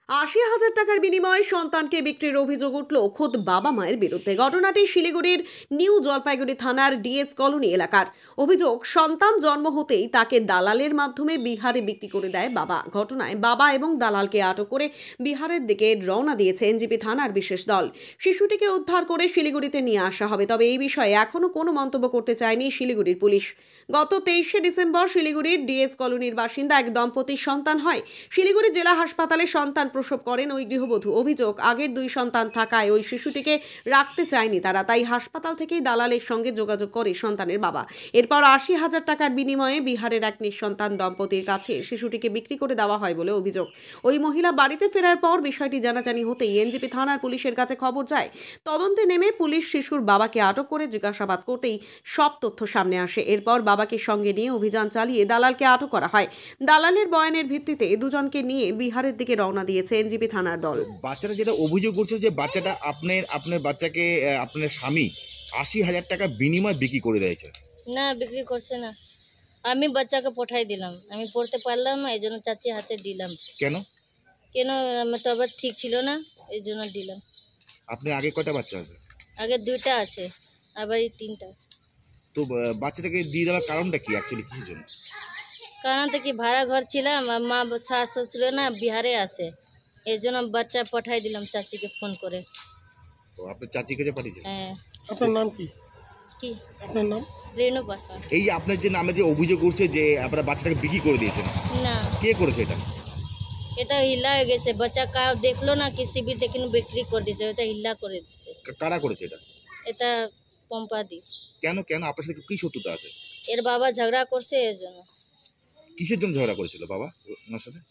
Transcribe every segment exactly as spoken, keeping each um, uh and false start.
আশি হাজার টাকার বিনিময়ে সন্তানকে বিক্রির অভিযোগ উঠল খোদ বাবা মায়ের বিরুদ্ধে। ঘটনাটি শিলিগুড়ির নিউ জলপাইগুড়ি থানার ডিএস কলোনি এলাকার। অভিযোগ, সন্তান জন্ম হতেই তাকে দালালের মাধ্যমে বিহারে বিক্রি করে দেয় বাবা। ঘটনায় বাবা এবং দালালকে আটক করে বিহারের দিকে রওনা দিয়েছে এনজিপি থানার বিশেষ দল। শিশুটিকে উদ্ধার করে শিলিগুড়িতে নিয়ে আসা হবে। তবে এই বিষয়ে এখনো কোনো মন্তব্য করতে চায়নি শিলিগুড়ির পুলিশ। গত তেইশে ডিসেম্বর শিলিগুড়ির ডিএস কলোনির বাসিন্দা এক দম্পতির সন্তান হয়। শিলিগুড়ি জেলা হাসপাতালে সন্তান প্রসব করেন ওই গৃহবধূ। অভিযোগ, আগের দুই সন্তান থাকায় ওই শিশুটিকে রাখতে চায়নি তারা, তাই হাসপাতাল থেকেই দালালের সঙ্গে যোগাযোগ করে সন্তানের বাবা। এরপর আশি হাজার টাকার বিনিময়ে বিহারের এক নিঃসন্তান দম্পতির কাছে শিশুটিকে বিক্রি করে দেওয়া হয় বলে অভিযোগ। ওই মহিলা বাড়িতে ফেরার পর বিষয়টি জানাজানি হতেই এনজিপি থানার পুলিশের কাছে খবর যায়। তদন্তে নেমে পুলিশ শিশুর বাবাকে আটক করে জিজ্ঞাসাবাদ করতেই সব তথ্য সামনে আসে। এরপর বাবাকে সঙ্গে নিয়ে অভিযান চালিয়ে দালালকে আটক করা হয়। দালালের বয়ানের ভিত্তিতে দুজনকে নিয়ে বিহারের দিকে রওনা দিয়েছে এনজিপি থানার দল। বাচ্চাটা যেটা অভিযোগ করছে যে বাচ্চাটা আপনার আপনার বাচ্চাকে আপনার স্বামী আশি হাজার টাকা বিনিময় বিক্রি করে দিয়েছে। না, বিক্রি করছে না, আমি বাচ্চাকে পাঠাই দিলাম। আমি পড়তে পারলাম না, এই জন্য চাচি হাতে দিলাম। কেন কেন আমার তবিয়ত ঠিক ছিল না, এই জন্য দিলাম। আপনার আগে কয়টা বাচ্চা আছে? আগে দুইটা আছে, আবার এই তিনটা। তো বাচ্চাটাকে দিয়ে দেওয়ার কারণটা কি, অ্যাকচুয়ালি কিসের জন্য? কারণ তো কি, ভাড়া ঘর ছিলাম, আর মা শাশ শ্বশুর না বিহারে আসে, এই জন্য বাচ্চা পাঠাই দিলাম চাচিকে ফোন করে। তো আপনার চাচি কাছে পাঠিয়েছেন? হ্যাঁ। আপনার নাম কি? কি আপনার নাম? রেণু পাসওয়ান। এই যে আপনার যে নামে যে অভিযোগ করছে যে আপনারা বাচ্চাটাকে বিক্রি করে দিয়েছেন, না, কে করেছে এটা? এটা হিলা হয়ে গেছে। বাচ্চা কা দেখলো না, কিসি বি দেখিন বিক্রি করে দিছে, এটা হিলা করে দিছে। কারা করেছে এটা? এটা পম্পাদি। কেন কেন আপনার সাথে কি শত্রুতা আছে? এর বাবা ঝগড়া করছে, এর জন্য। কিসের জন্য ঝগড়া করেছিল বাবা ওনার সাথে?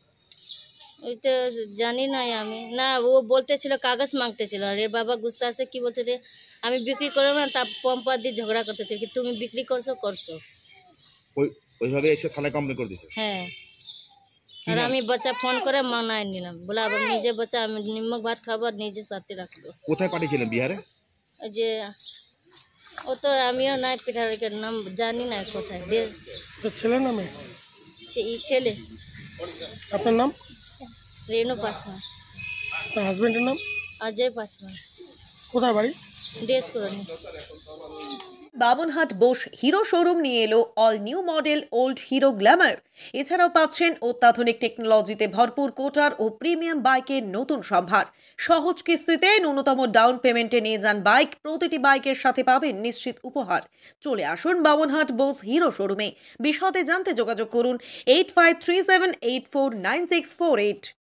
ওই তো জানি না আমি। না, ও বলতেছিল কাগজ মাংতেছিল, আর এর বাবা গুস্সা আছে কি বলতে রে, আমি বিক্রি করবো না, তা পম্পা দিয়ে ঝগড়া করতেছিল কি তুমি বিক্রি করছো করছো। ওই ওইভাবে এসে থানায় কমপ্লেন করে দিয়েছে? হ্যাঁ। আর আমি বাচ্চা ফোন করে মানায় নিলাম, বলে আবার নিজে বাচ্চা আমি নিমক ভাত খাবো আর নিজে সাথে রাখবো। কোথায় পাঠিয়েছিলেন? বিহারে? ওই যে ও তো আমিও নাই পিঠারের নাম জানি না কোথায়। ছেলের নামে? সেই ছেলে। আপনার নাম? রেণু পাসওয়ান। আপনার হাজবেন্ডের নাম? অজয় পাসওয়ান। কোথায় বাড়ি? দেশ করনি। বামনহাট বোস হিরো শোরুম নিয়ে এলো all new model old Hero Glamour. এছাড়াও পাচ্ছেন অত্যাধুনিক টেকনোলজিতে ভরপুর কোটার ও প্রিমিয়াম বাইকের নতুন সম্ভার। সহজ কিস্তিতে ন্যূনতম ডাউন পেমেন্টে নিয়ে যান বাইক। প্রতিটি বাইকের সাথে পাবেন নিশ্চিত উপহার। চলে আসুন বামনহাট বোস হিরো শোরুমে। বিশদে জানতে যোগাযোগ করুন eight five three seven eight four nine six four eight.